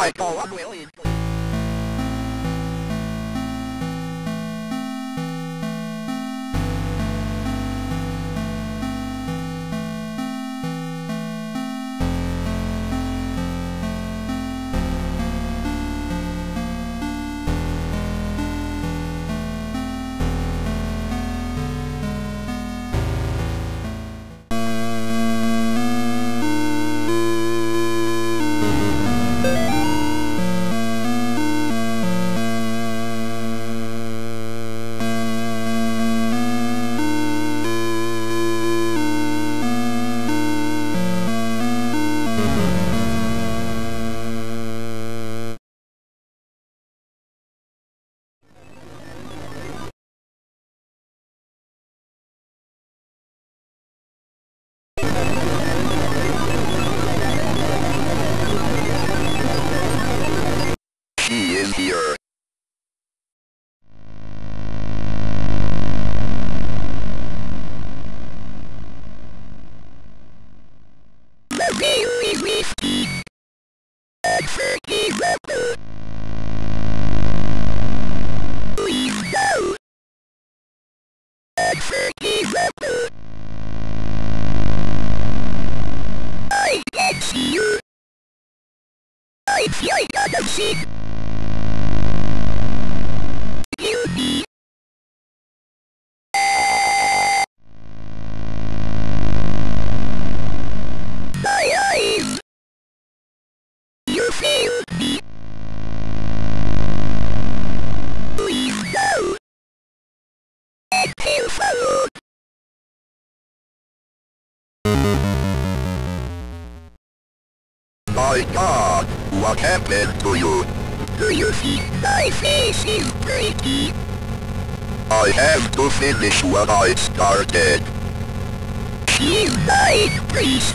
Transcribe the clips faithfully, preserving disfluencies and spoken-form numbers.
I go unwilling. She is here. The very risky. Thirty level. Please go. Thirty level. I can see you. I feel like I'm sick. You be. My eyes. You failed me. Please go. And feel followed. My God, what happened to you? Do you think my face is pretty? I have to finish what I started. She's my priest.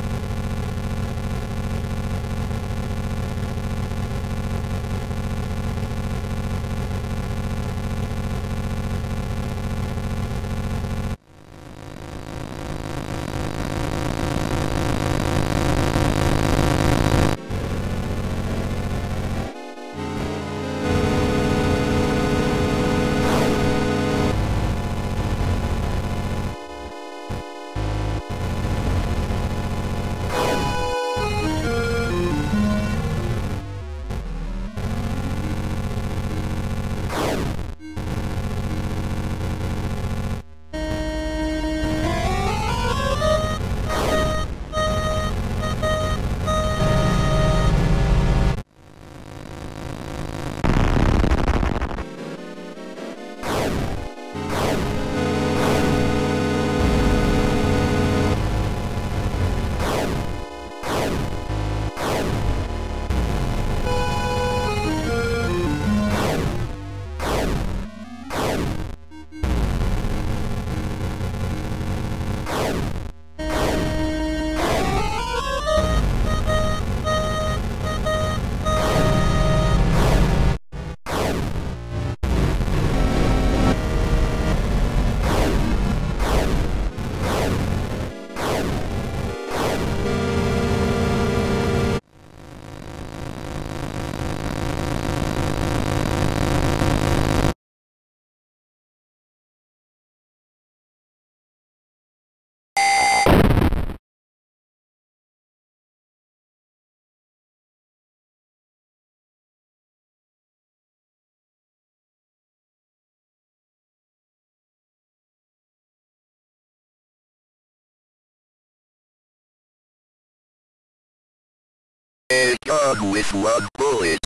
A gun with one bullet.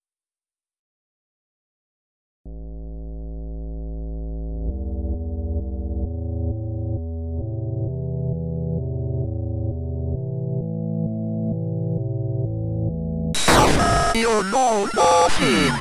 You know nothing.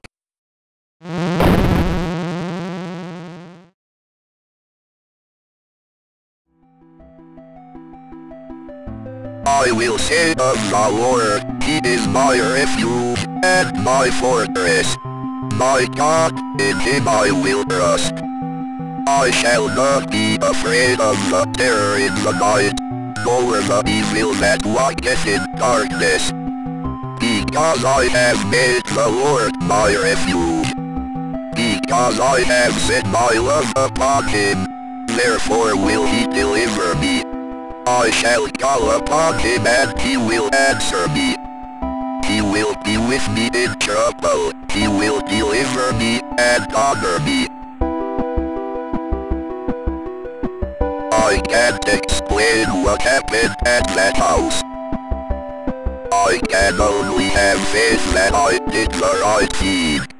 I will say of the Lord, He is my refuge and my fortress. My God, in Him I will trust. I shall not be afraid of the terror in the night, nor the evil that walketh in darkness. Because I have made the Lord my refuge. Because I have set my love upon him, therefore will he deliver me. I shall call upon him and he will answer me. He will be with me in trouble, he will deliver me and honor me. I can't explain what happened at that house. I can only have faith that I did the right thing.